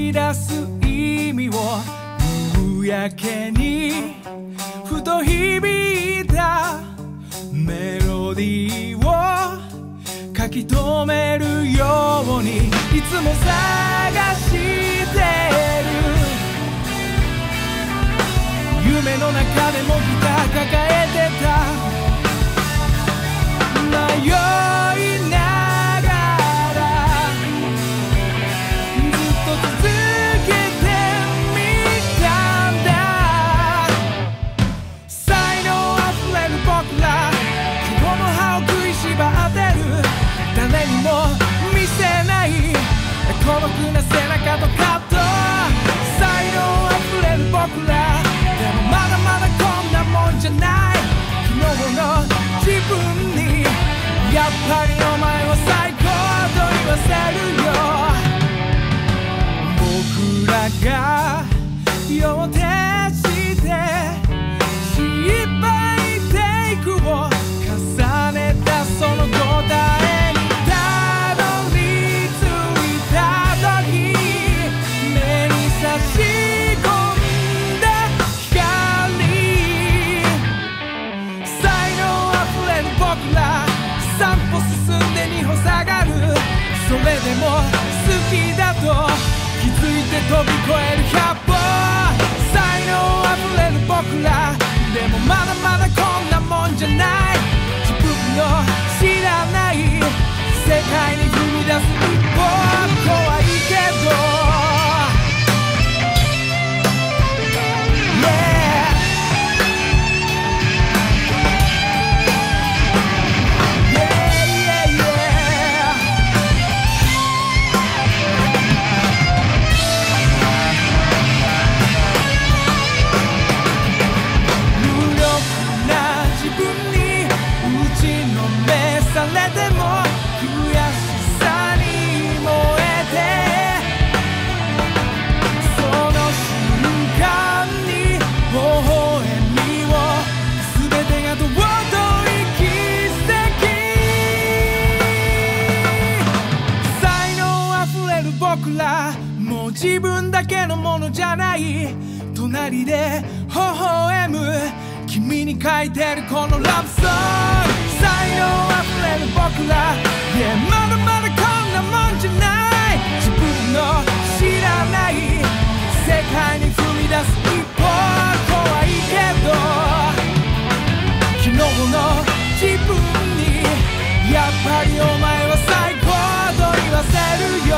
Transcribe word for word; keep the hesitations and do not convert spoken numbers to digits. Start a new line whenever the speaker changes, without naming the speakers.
み出す意味を夕焼けにふと響いたメロディーを書き留めるようにいつも探してる夢の中でもギター抱えてた迷いながらずっと続けてみたんだ才能あふれる僕ら希望の葉を食いしばってる誰にも見せない孤独な背中と葛藤才能あふれる僕らでもまだまだこんなもんじゃない昨日の自分にやっぱりお前は最高と言わせるよ僕らが夜を徹して失敗テイクを重ねたその答えにたどり着いた時目に差し込んだ光才能あふれる僕ら三歩進んで二歩下がるそれでも好きだと気づいて飛び越える百歩才能あふれる僕らでもまだまだこんなもんじゃない自分の知らない世界に踏み出す一歩怖いけど、yeahされても悔しさに燃えてその瞬間に微笑みを全てが尊い奇跡才能あふれる僕らもう自分だけのものじゃない隣で微笑む君に書いてるこのラブソング才能あふれる僕ら、yeah、まだまだこんなもんじゃない自分の知らない世界に踏み出す一歩怖いけど昨日の自分にやっぱりお前は最高と言わせるよ